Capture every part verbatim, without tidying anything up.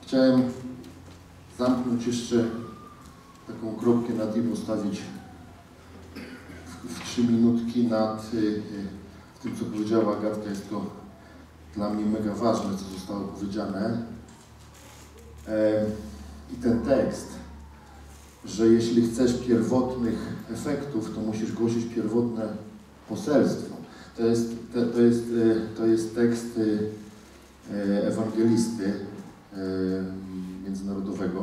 Chciałem zamknąć jeszcze taką kropkę nad i postawić w, w trzy minutki nad y, y, tym, co powiedziała Agatka. Jest to dla mnie mega ważne, co zostało powiedziane. E, I ten tekst, że jeśli chcesz pierwotnych efektów, to musisz głosić pierwotne poselstwo. To jest, to, to jest, to jest tekst ewangelisty międzynarodowego,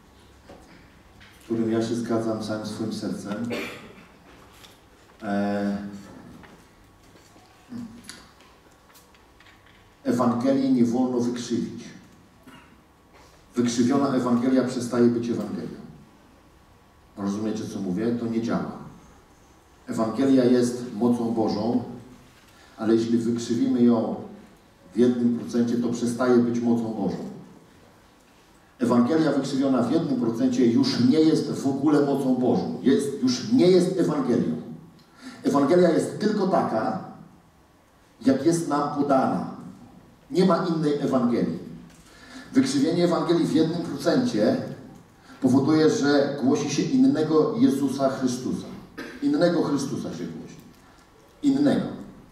z którym ja się zgadzam całym swoim sercem. Ewangelii nie wolno wykrzywić. Wykrzywiona Ewangelia przestaje być Ewangelią. Rozumiecie, co mówię? To nie działa. Ewangelia jest mocą Bożą, ale jeśli wykrzywimy ją w jednym procencie, to przestaje być mocą Bożą. Ewangelia wykrzywiona w jednym procencie już nie jest w ogóle mocą Bożą. Jest, już nie jest Ewangelią. Ewangelia jest tylko taka, jak jest nam podana. Nie ma innej Ewangelii. Wykrzywienie Ewangelii w jednym procencie powoduje, że głosi się innego Jezusa Chrystusa. Innego Chrystusa się głosi. Innego.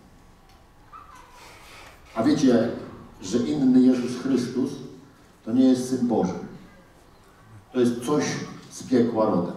A wiecie, że inny Jezus Chrystus to nie jest Syn Boży. To jest coś z piekła rodem.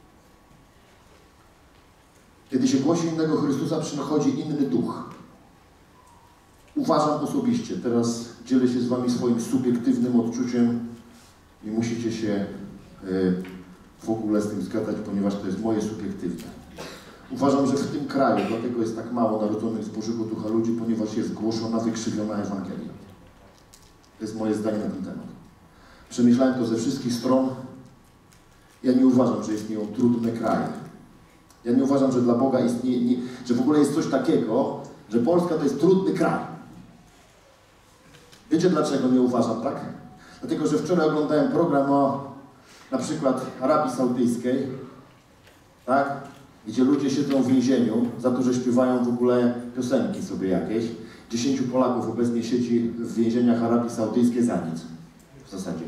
Kiedy się głosi innego Chrystusa, przychodzi inny duch. Uważam osobiście, teraz dzielę się z wami swoim subiektywnym odczuciem i musicie się w ogóle z tym zgadzać, ponieważ to jest moje subiektywne. Uważam, że w tym kraju, dlatego jest tak mało narodzonych z Bożego Ducha ludzi, ponieważ jest głoszona wykrzywiona Ewangelia. To jest moje zdanie na ten temat. Przemyślałem to ze wszystkich stron. Ja nie uważam, że istnieją trudne kraje. Ja nie uważam, że dla Boga istnieje, nie, że w ogóle jest coś takiego, że Polska to jest trudny kraj. Wiecie, dlaczego nie uważam tak? Dlatego, że wczoraj oglądałem program o na przykład Arabii Saudyjskiej, tak? Gdzie ludzie siedzą w więzieniu za to, że śpiewają w ogóle piosenki sobie jakieś. Dziesięciu Polaków obecnie siedzi w więzieniach Arabii Saudyjskiej za nic. W zasadzie.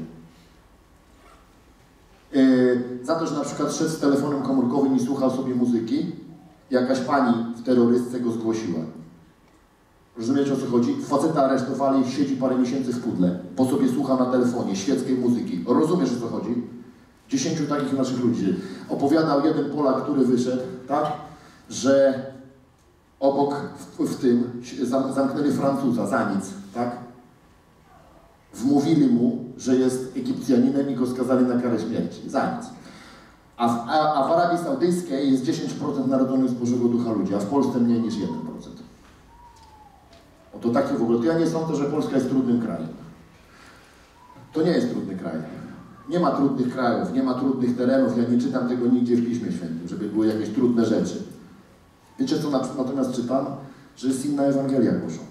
Yy, za to, że na przykład szedł z telefonem komórkowym i słuchał sobie muzyki, jakaś pani w terrorystce go zgłosiła. Rozumiecie, o co chodzi? Faceta aresztowali, siedzi parę miesięcy w pudle, bo sobie słucha na telefonie świeckiej muzyki. Rozumiesz, o co chodzi? Dziesięciu takich naszych ludzi. Opowiadał jeden Polak, który wyszedł, tak, że obok w, w tym zamknęli Francuza za nic, tak? Wmówili mu, że jest Egipcjaninem i go skazali na karę śmierci. Za nic. A w, a, a w Arabii Saudyjskiej jest dziesięć procent narodzonych z Bożego Ducha ludzi, a w Polsce mniej niż jeden procent. Oto takie w ogóle. To ja nie sądzę, że Polska jest trudnym krajem. To nie jest trudny kraj. Nie ma trudnych krajów, nie ma trudnych terenów. Ja nie czytam tego nigdzie w Piśmie Świętym, żeby były jakieś trudne rzeczy. Wiecie, co natomiast czytam? Że jest inna Ewangelia głoszona.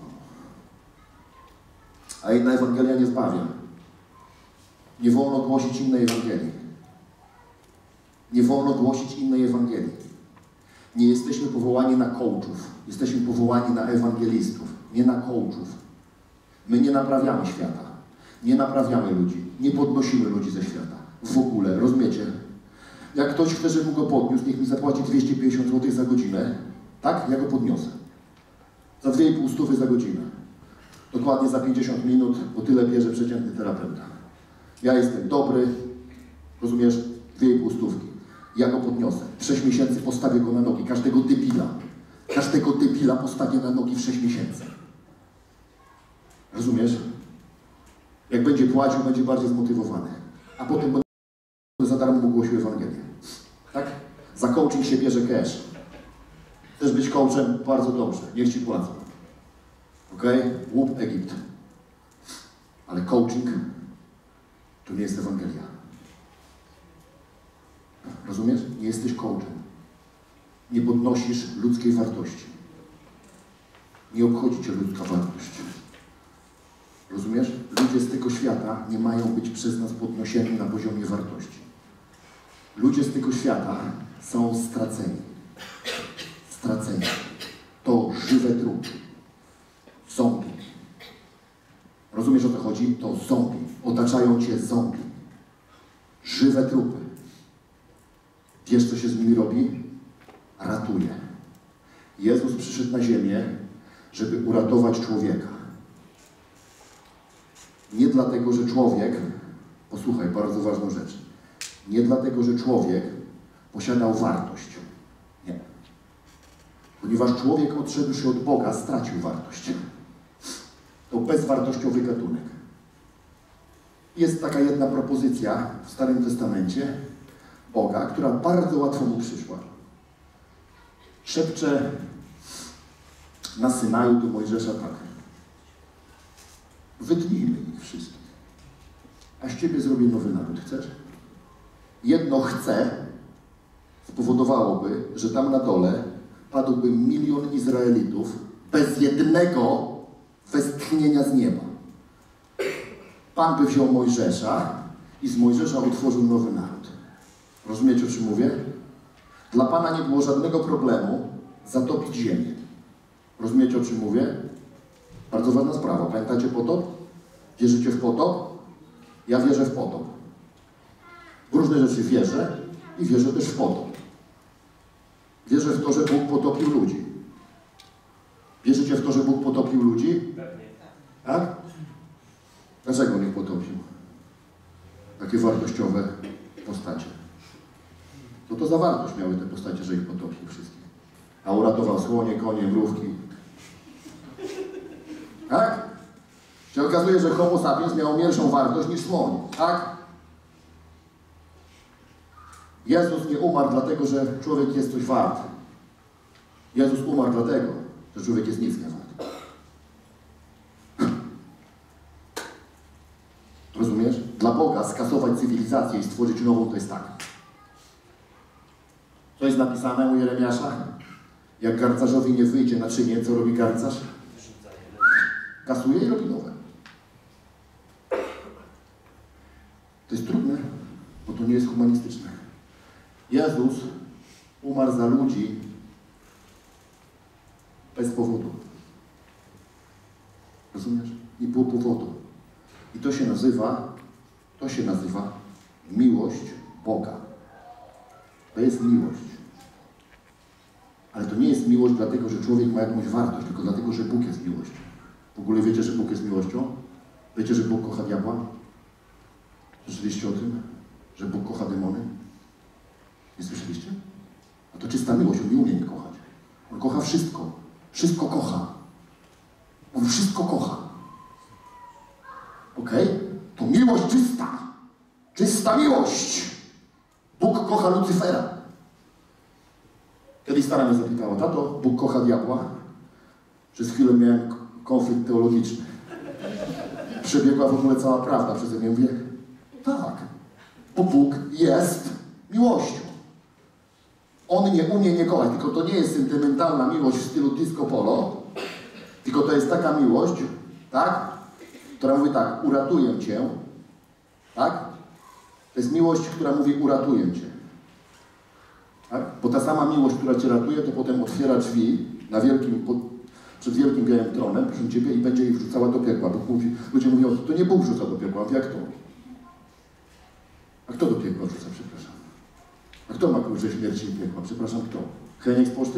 A inna Ewangelia nie zbawia. Nie wolno głosić innej Ewangelii. Nie wolno głosić innej Ewangelii. Nie jesteśmy powołani na coachów. Jesteśmy powołani na ewangelistów, nie na coachów. My nie naprawiamy świata. Nie naprawiamy ludzi. Nie podnosimy ludzi ze świata. W ogóle, rozumiecie? Jak ktoś chce, żebym go podniósł, niech mi zapłaci dwieście pięćdziesiąt złotych za godzinę. Tak? Ja go podniosę. Za dwie i pół stówy za godzinę. Dokładnie za pięćdziesiąt minut, bo tyle bierze przeciętny terapeuta. Ja jestem dobry, rozumiesz? Dwie i pół stówki. Ja go podniosę. W sześć miesięcy postawię go na nogi. Każdego debila. Każdego debila postawię na nogi w sześć miesięcy. Rozumiesz? Jak będzie płacił, będzie bardziej zmotywowany. A potem będzie za darmo ogłosił Ewangelię. Tak? Za coaching się bierze cash. Chcesz być coachem? Bardzo dobrze. Niech ci płacą. Okej? Okay? Łup Egipt. Ale coaching to nie jest Ewangelia. Rozumiesz? Nie jesteś coachem. Nie podnosisz ludzkiej wartości. Nie obchodzi cię ludzka wartość. Rozumiesz? Ludzie z tego świata nie mają być przez nas podnosieni na poziomie wartości. Ludzie z tego świata są straceni. Straceni. To żywe trupy. Zombie. Rozumiesz, o co chodzi? To zombie. Otaczają cię zombie. Żywe trupy. Wiesz, co się z nimi robi? Ratuje. Jezus przyszedł na ziemię, żeby uratować człowieka. Nie dlatego, że człowiek, posłuchaj, bardzo ważną rzecz, nie dlatego, że człowiek posiadał wartość. Nie. Ponieważ człowiek odszedł się od Boga, stracił wartość. To bezwartościowy gatunek. Jest taka jedna propozycja w Starym Testamencie Boga, która bardzo łatwo mu przyszła. Szepcze na Synaju do Mojżesza tak. Wytnijmy ich wszystkich. A z ciebie zrobię nowy naród. Chcesz? Jedno chce spowodowałoby, że tam na dole padłby milion Izraelitów bez jednego westchnienia z nieba. Pan by wziął Mojżesza i z Mojżesza utworzył nowy naród. Rozumiecie, o czym mówię? Dla Pana nie było żadnego problemu zatopić ziemię. Rozumiecie, o czym mówię? Bardzo ważna sprawa. Pamiętacie potop? Wierzycie w potop? Ja wierzę w potop. W różne rzeczy wierzę i wierzę też w potop. Wierzę w to, że Bóg potopił ludzi. Wierzycie w to, że Bóg potopił ludzi? Pewnie. Tak? Dlaczego nie potopił? Takie wartościowe postacie. Co to za wartość miały te postacie, że ich potopił wszystkich? A uratował słonie, konie, mrówki. Tak? Się okazuje, że Homo sapiens miał mniejszą wartość niż słoń. Tak? Jezus nie umarł dlatego, że człowiek jest coś wart. Jezus umarł dlatego, że człowiek jest nic nie wart. Rozumiesz? Dla Boga skasować cywilizację i stworzyć nową to jest tak. Co jest napisane u Jeremiasza? Jak garncarzowi nie wyjdzie naczynie, co robi garncarz? Kasuje i robi nowe. To jest trudne, bo to nie jest humanistyczne. Jezus umarł za ludzi bez powodu. Rozumiesz? Nie było powodu. I to się nazywa, to się nazywa miłość Boga. To jest miłość. Ale to nie jest miłość dlatego, że człowiek ma jakąś wartość, tylko dlatego, że Bóg jest miłością. W ogóle wiecie, że Bóg jest miłością? Wiecie, że Bóg kocha diabła? Słyszeliście o tym? Że Bóg kocha demony? Nie słyszeliście? A to czysta miłość, On nie umie nie kochać. On kocha wszystko. Wszystko kocha. On wszystko kocha. Okej? Okay? To miłość czysta. Czysta miłość. Bóg kocha Lucyfera. Kiedyś stara mnie zapytała, tato, Bóg kocha diabła? Przez chwilę miałem konflikt teologiczny. Przebiegła w ogóle cała prawda przeze mnie. Mówię, tak, bo Bóg jest miłością. On nie umie nie kochać, tylko to nie jest sentymentalna miłość w stylu disco polo, tylko to jest taka miłość, tak, która mówi tak, uratuję Cię, tak? To jest miłość, która mówi, uratuję Cię. Tak? Bo ta sama miłość, która Cię ratuje, to potem otwiera drzwi na wielkim, pod, przed wielkim białym tronem, proszę Ciebie, i będzie ich wrzucała do piekła. Bo mówi, ludzie mówią, to nie Bóg wrzuca do piekła, jak to? A kto do piekła wrzuca, przepraszam? A kto ma klucze śmierci i piekła? Przepraszam, kto? Heniek z poczty?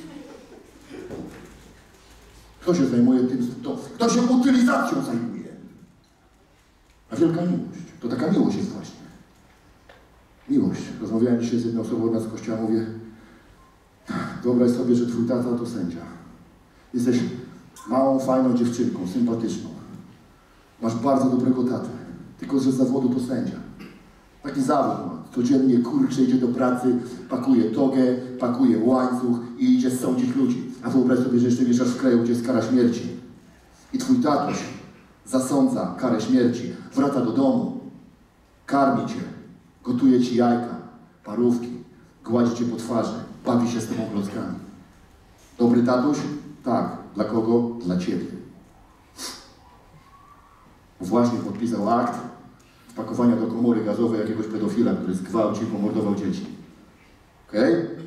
Kto się zajmuje tym? Kto, kto się utylizacją zajmuje? A wielka miłość. To taka miłość jest właśnie. Miłość. Rozmawiałem dzisiaj z jedną osobą na z kościoła, mówię, wyobraź sobie, że twój tata to sędzia. Jesteś małą, fajną dziewczynką, sympatyczną. Masz bardzo dobrego tatę, tylko że z zawodu to sędzia. Taki zawód ma. Codziennie, kurczę, idzie do pracy, pakuje togę, pakuje łańcuch i idzie sądzić ludzi. A wyobraź sobie, że jeszcze mieszasz w kraju, gdzie jest kara śmierci. I twój tatuś zasądza karę śmierci, wraca do domu, karmi cię, gotuje ci jajka, parówki, gładzi cię po twarzy, bawi się z tobą klockami. Dobry tatuś? Tak. Dla kogo? Dla ciebie. Właśnie podpisał akt wpakowania do komory gazowej jakiegoś pedofila, który zgwałcił i pomordował dzieci. Okej? Okay?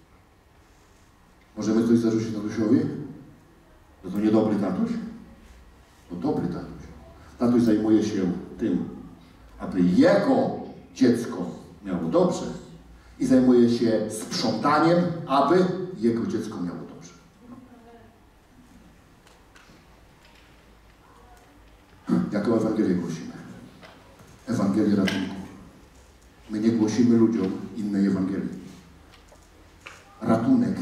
Możemy coś zarzucić tatusiowi? To to niedobry tatuś? To dobry tatuś. Tatuś zajmuje się tym, aby jego dziecko miało dobrze i zajmuje się sprzątaniem, aby jego dziecko miało dobrze. Jaką Ewangelię głosimy? Ewangelię ratunku. My nie głosimy ludziom innej Ewangelii. Ratunek.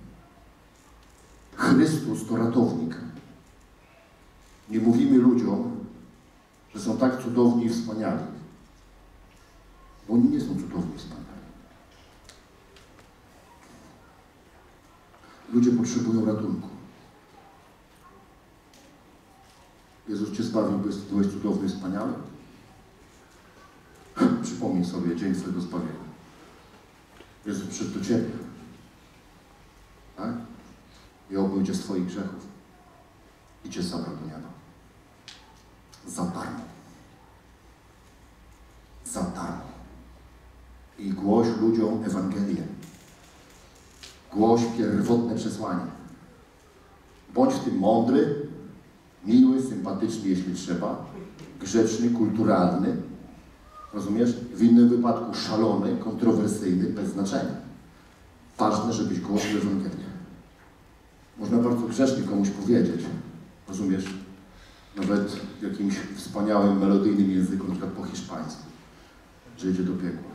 Chrystus to ratownik. Nie mówimy ludziom, że są tak cudowni i wspaniali. Bo oni nie są cudowni i wspaniali. Ludzie potrzebują ratunku. Jezus Cię zbawił, byłeś, byłeś cudowny i wspaniały. Przypomnij sobie dzień swojego zbawienia. Jezus przyszedł do Ciebie. Tak? I obmył Cię z Twoich grzechów. I Cię zabrał do nieba. Za darmo. Za darmo. I głoś ludziom Ewangelię. Głoś pierwotne przesłanie. Bądź w tym mądry, miły, sympatyczny, jeśli trzeba, grzeczny, kulturalny. Rozumiesz? W innym wypadku szalony, kontrowersyjny, bez znaczenia. Ważne, żebyś głosił Ewangelię. Można bardzo grzecznie komuś powiedzieć, rozumiesz? Nawet w jakimś wspaniałym, melodyjnym języku, na przykład po hiszpańsku, że idzie do piekła.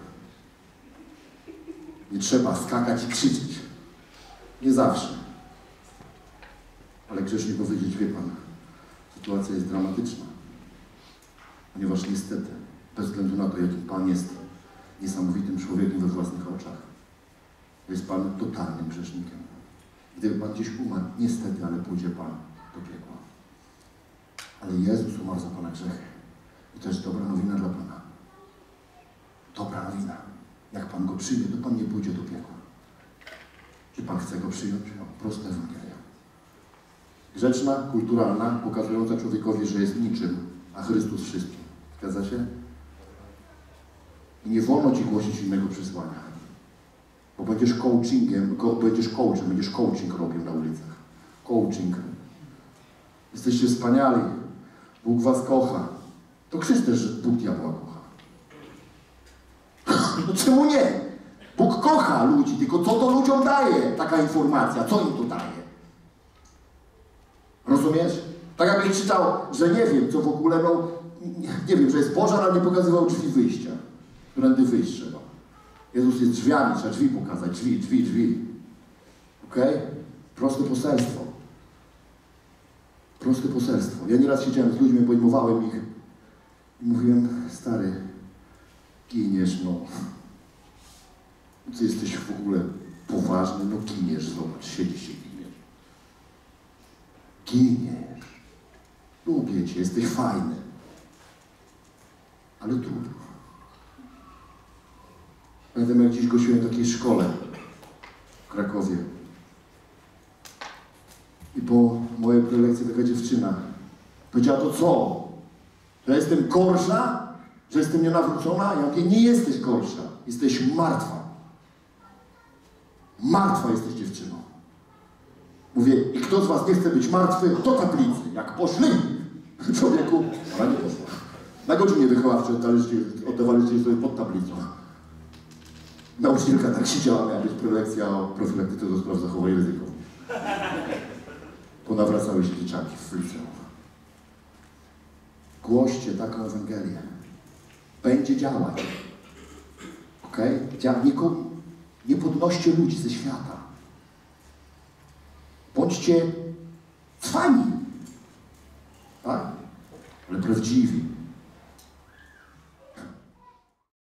Nie trzeba skakać i krzyczeć. Nie zawsze. Ale grzecznie powiedzieć, wie Pan, sytuacja jest dramatyczna. Ponieważ niestety, bez względu na to, jakim Pan jest niesamowitym człowiekiem we własnych oczach, jest Pan totalnym grzesznikiem. Gdyby Pan gdzieś umarł, niestety, ale pójdzie Pan do piekła. Ale Jezus umarł za Pana grzechy. I to jest dobra nowina dla Pana. Dobra nowina. Jak Pan go przyjmie, to Pan nie pójdzie do piekła. Czy Pan chce go przyjąć? No, prosta Ewangelia. Grzeczna, kulturalna, pokazująca człowiekowi, że jest niczym, a Chrystus wszystkim. Zgadza się? I nie wolno Ci głosić innego przesłania. Bo będziesz coachingiem, będziesz coachem, będziesz coaching robił na ulicach. Coaching. Jesteście wspaniali. Bóg was kocha. To krzyż też, że Bóg diabła kocha. No czemu nie? Bóg kocha ludzi, tylko co to ludziom daje taka informacja? Co im to daje? Rozumiesz? Tak jakbyś czytał, że nie wiem, co w ogóle, no, nie, nie wiem, że jest pożar, ale nie pokazywał drzwi wyjścia. Którędy wyjść trzeba. Jezus jest drzwiami, trzeba drzwi pokazać. Drzwi, drzwi, drzwi. Okej? Okay? Proste poselstwo. Proste poselstwo. Ja nieraz siedziałem z ludźmi, pojmowałem ich i mówiłem, stary, giniesz, no. Ty jesteś w ogóle poważny, no giniesz, zobacz, siedzi się, giniesz. Giniesz. Lubię Cię, jesteś fajny. Ale trudno. Pamiętam, jak dziś gościłem w takiej szkole w Krakowie. I po mojej prelekcji taka dziewczyna powiedziała, to co? Że ja jestem gorsza? Że jestem nienawrócona? Ja mówię, nie jesteś gorsza. Jesteś martwa. Martwa jesteś dziewczyną. Mówię, i kto z was nie chce być martwy, do tablicy. Jak poszli, człowieku, ona nie poszła. Na godzinie wychowawczej oddawaliście sobie pod tablicą. Nauczycielka tak siedziała, miała być prelekcja o profilaktyce do spraw zachowań ryzykowych. Ponawracały się dzieciaki w liceum. Głoście taką Ewangelię. Będzie działać. Okej? Okay? Nie, nie podnoście ludzi ze świata. Bądźcie cwani. Tak? Ale prawdziwi.